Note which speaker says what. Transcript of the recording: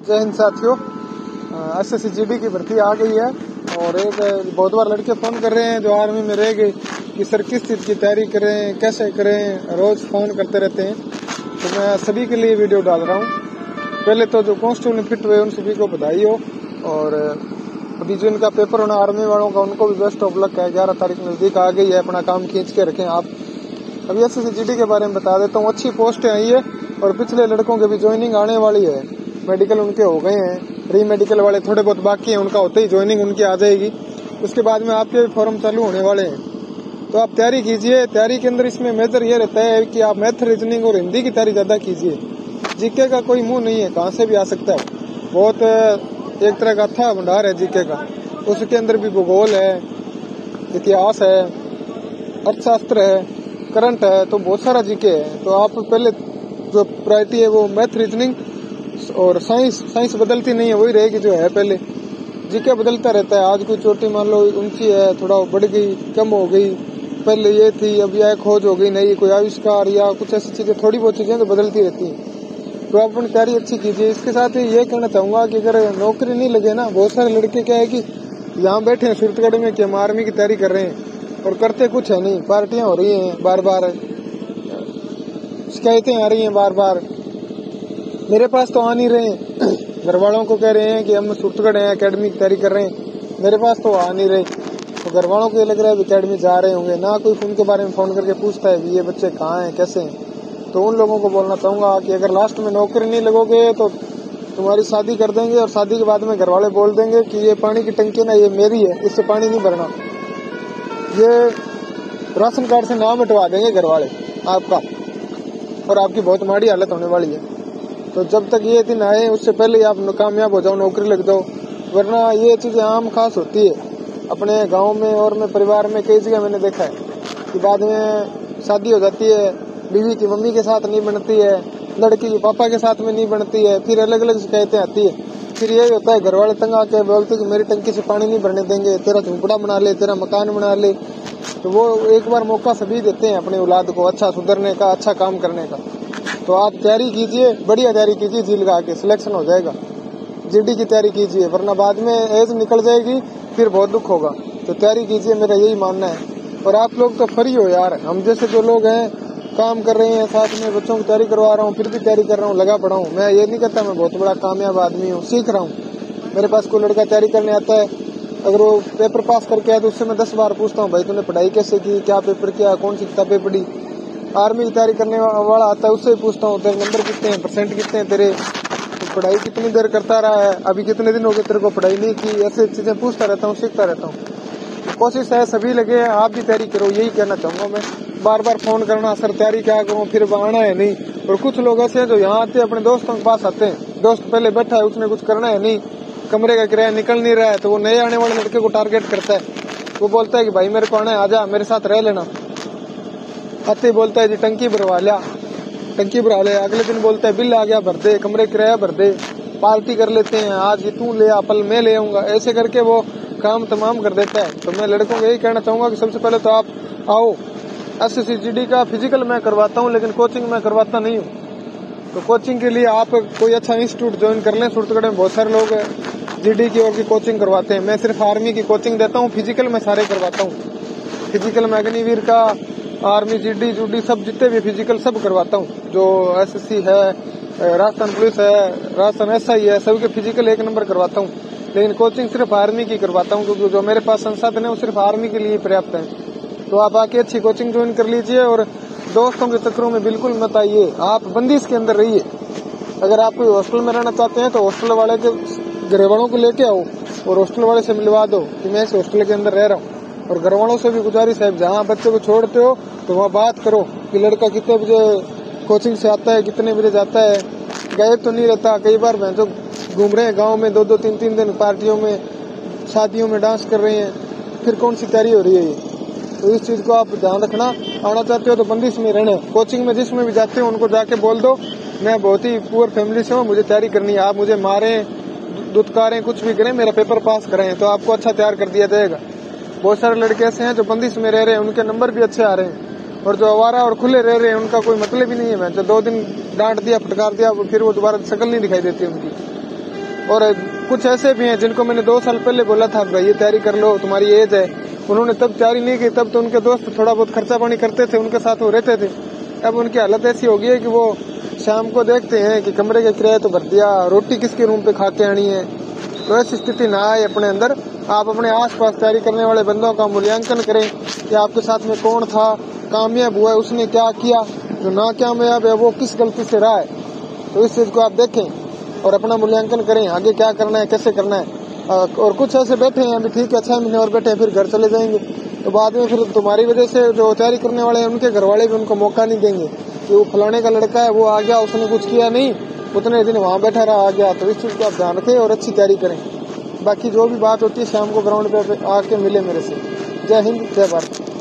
Speaker 1: जय हिंद साथियों, SSC GD की भर्ती आ गई है और एक बहुत बार लड़के फ़ोन कर रहे हैं जो आर्मी में रह गए कि सर किस चीज़ की तैयारी करें, कैसे करें, रोज़ फ़ोन करते रहते हैं। तो मैं सभी के लिए वीडियो डाल रहा हूँ। पहले तो जो कांस्टेबल में फिट हुए उन सभी को बधाई हो, और अभी जो इनका पेपर होना आर्मी वालों का उनको भी बेस्ट ऑफ लक है। 11 तारीख नज़दीक आ गई है, अपना काम खींच के रखें आप। अभी SSC GD के बारे में बता देता हूँ। अच्छी पोस्टें आई है और पिछले लड़कों के भी ज्वाइनिंग आने वाली है। मेडिकल उनके हो गए हैं, री मेडिकल वाले थोड़े बहुत बाकी हैं, उनका होते ही ज्वाइनिंग उनकी आ जाएगी। उसके बाद में आपके भी फॉर्म चालू होने वाले हैं। तो आप तैयारी कीजिए। तैयारी के अंदर इसमें मेजर ये रहता है कि आप मैथ, रीजनिंग और हिंदी की तैयारी ज़्यादा कीजिए। जीके का कोई मुंह नहीं है, कहाँ से भी आ सकता है। बहुत एक तरह का अच्छा भंडार है जीके का। उसके अंदर भी भूगोल है, इतिहास है, अर्थशास्त्र है, करंट है, तो बहुत सारा जीके है। तो आप पहले जो प्रायोरिटी है वो मैथ, रीजनिंग और साइंस बदलती नहीं है, वही रहेगी जो है पहले। जीके बदलता रहता है। आज कोई चोटी मान लो ऊंची है, थोड़ा बढ़ गई, कम हो गई, पहले ये थी अब यह खोज हो गई, नहीं कोई आविष्कार या कुछ ऐसी चीजें, थोड़ी बहुत चीजें तो बदलती रहती हैं। तो आप अपनी तैयारी अच्छी कीजिए। इसके साथ ही ये कहना चाहूंगा कि अगर नौकरी नहीं लगे ना, बहुत सारे लड़के क्या है कि यहाँ बैठे हैं सूरतगढ़ में कि हम आर्मी की तैयारी कर रहे हैं और करते कुछ है नहीं। पार्टियां हो रही हैं, बार बार शिकायतें आ रही हैं, बार बार मेरे पास तो आ नहीं रहे हैं। घर वालों को कह रहे हैं कि हम सूरतगढ़ हैं, एकेडमी की तैयारी कर रहे हैं, मेरे पास तो आ नहीं रहे। तो घर वालों को ये लग रहा है एकेडमी जा रहे होंगे ना, कोई उनके बारे में फोन करके पूछता है कि ये बच्चे कहाँ हैं, कैसे हैं। तो उन लोगों को बोलना चाहूंगा कि अगर लास्ट में नौकरी नहीं लगोगे तो तुम्हारी शादी कर देंगे, और शादी के बाद में घर वाले बोल देंगे कि ये पानी की टंकी ना ये मेरी है, इससे पानी नहीं भरना। ये राशन कार्ड से नाम हटवा देंगे घर वाले आपका, और आपकी बहुत माड़ी हालत होने वाली है। तो जब तक ये दिन आए उससे पहले आप कामयाब हो जाओ, नौकरी लग जाओ, वरना ये चीजें आम खास होती है अपने गांव में और में परिवार में। कई जगह मैंने देखा है कि बाद में शादी हो जाती है, बीवी की मम्मी के साथ नहीं बनती है, लड़की के पापा के साथ में नहीं बनती है, फिर अलग अलग शिकायतें आती है। फिर यही होता है, घर वाले तंग आके बोलते कि मेरी टंकी से पानी नहीं भरने देंगे, तेरा झोंपड़ा बना ले, तेरा मकान बना ले। तो वो एक बार मौका सभी देते हैं अपने औलाद को अच्छा सुधरने का, अच्छा काम करने का। तो आप तैयारी कीजिए, बढ़िया तैयारी कीजिए, जी लगा के सिलेक्शन हो जाएगा। GD की तैयारी कीजिए, वरना बाद में एज निकल जाएगी, फिर बहुत दुख होगा। तो तैयारी कीजिए, मेरा यही मानना है। और आप लोग तो फ्री हो यार, हम जैसे जो लोग हैं काम कर रहे हैं, साथ में बच्चों की तैयारी करवा रहा हूँ, फिर भी तैयारी कर रहा हूँ, लगा पड़ा हूँ। मैं ये नहीं कहता मैं बहुत बड़ा कामयाब आदमी हूँ, सीख रहा हूँ। मेरे पास कोई लड़का तैयारी करने आता है, अगर वो पेपर पास करके आया तो उससे मैं 10 बार पूछता हूँ, भाई तूने पढ़ाई कैसे की, क्या पेपर किया, कौन सी किताबें पढ़ी। आर्मी की तैयारी करने वाला आता है, उससे ही पूछता हूँ तेरे नंबर कितने हैं, परसेंट कितने हैं तेरे, पढ़ाई कितनी देर करता रहा है, अभी कितने दिन हो गए तेरे को पढ़ाई नहीं की। ऐसे चीजें पूछता रहता हूँ, सीखता रहता हूँ। कोशिश है सभी लगे, आप भी तैयारी करो, यही कहना चाहूंगा मैं। बार बार फोन करना सर तैयारी क्या करूँ, फिर आना है नहीं। और कुछ लोग ऐसे हैं जो यहाँ आते हैं, अपने दोस्तों के पास आते हैं, दोस्त पहले बैठा है, उसने कुछ करना है नहीं, कमरे का किराया निकल नहीं रहा है, तो वो नए आने वाले लड़के को टारगेट करता है। वो बोलता है कि भाई मेरे को आना है, आजा मेरे साथ रह लेना। आते ही बोलता है जी टंकी भरवा लिया, टंकी भरा ले। अगले दिन बोलता है बिल आ गया भर दे, कमरे किराया भर दे, पार्टी कर लेते हैं, आज ये तू ले आ, कल मैं ले आऊंगा। ऐसे करके वो काम तमाम कर देता है। तो मैं लड़कों को यही कहना चाहूंगा कि सबसे पहले तो आप आओ। SSC GD का फिजिकल मैं करवाता हूँ, लेकिन कोचिंग मैं करवाता नहीं हूँ। तो कोचिंग के लिए आप कोई अच्छा इंस्टीट्यूट ज्वाइन कर लें। सूरतगढ़ में बहुत सारे लोग GD की और की कोचिंग करवाते हैं। मैं सिर्फ आर्मी की कोचिंग देता हूँ, फिजिकल मैं सारे करवाता हूँ। फिजिकल में अग्निवीर का, आर्मी, GD जूडी सब जितने भी फिजिकल सब करवाता हूँ। जो SSC है, राजस्थान पुलिस है, राजस्थान SI है, सभी के फिजिकल 1 नंबर करवाता हूँ। लेकिन कोचिंग सिर्फ आर्मी की करवाता हूँ, क्योंकि जो मेरे पास संसाधन है वो सिर्फ आर्मी के लिए पर्याप्त है। तो आप आके अच्छी कोचिंग ज्वाइन कर लीजिए और दोस्तों के चक्करों में बिल्कुल मत आइए। आप बंदिश के अंदर रहिए। अगर आप कोई हॉस्टल में रहना चाहते हैं तो हॉस्टल वाले के घर वालों को लेके आओ और हॉस्टल वाले से मिलवा दो कि मैं इस हॉस्टल के अंदर रह रहा हूँ। और घर वालों से भी गुजारिश है, जहाँ बच्चे को छोड़ते हो तो वहाँ बात करो कि लड़का कितने बजे कोचिंग से आता है, कितने बजे जाता है, गायब तो नहीं रहता। कई बार मैं तो घूम रहे हैं गाँव में 2-2, 3-3 दिन, पार्टियों में, शादियों में डांस कर रहे हैं, फिर कौन सी तैयारी हो रही है ये। तो इस चीज को आप ध्यान रखना। आना चाहते हो तो बंदिश में रहना। कोचिंग में जिसमें भी जाते हो उनको जाके बोल दो मैं बहुत ही पुअर फैमिली से हूँ, मुझे तैयारी करनी है, आप मुझे मारें, दुत्कारें, कुछ भी करें, मेरा पेपर पास करें, तो आपको अच्छा तैयार कर दिया जाएगा। बहुत सारे लड़के ऐसे हैं जो बंदिश में रह रहे हैं, उनके नंबर भी अच्छे आ रहे हैं, और जो आवारा और खुले रह रहे हैं उनका कोई मतलब ही नहीं है। मैं जो 2 दिन डांट दिया, फटकार दिया, फिर वो दोबारा शक्ल नहीं दिखाई देती उनकी। और कुछ ऐसे भी हैं जिनको मैंने 2 साल पहले बोला था भाई ये तैयारी कर लो, तुम्हारी एज है, उन्होंने तब तैयारी नहीं की। तब तो उनके दोस्त थोड़ा बहुत खर्चा पानी करते थे, उनके साथ वो रहते थे। अब उनकी हालत ऐसी हो गई है कि वो शाम को देखते हैं कि कमरे का किराया तो भर दिया, रोटी किसके रूम पे खा के आनी है। तो ऐसी स्थिति ना आए अपने अंदर। आप अपने आसपास तैयारी करने वाले बंदों का मूल्यांकन करें कि आपके साथ में कौन था, कामयाब हुआ है, उसने क्या किया, जो ना कामयाब है वो किस गलती से रहा है। तो इस चीज को आप देखें और अपना मूल्यांकन करें, आगे क्या करना है, कैसे करना है। और कुछ ऐसे बैठे हैं अभी, ठीक है 6 महीने और बैठे हैं, फिर घर चले जाएंगे। तो बाद में फिर तुम्हारी वजह से जो तैयारी करने वाले हैं उनके घर वाले भी उनको मौका नहीं देंगे कि वो फलाने का लड़का है, वो आ गया, उसने कुछ किया नहीं, उतने दिन वहां बैठा रहा, आ गया। तो इस चीज को आप ध्यान रखें और अच्छी तैयारी करें। बाकी जो भी बात होती है शाम को ग्राउंड पे आके मिले मेरे से। जय हिंद, जय भारत।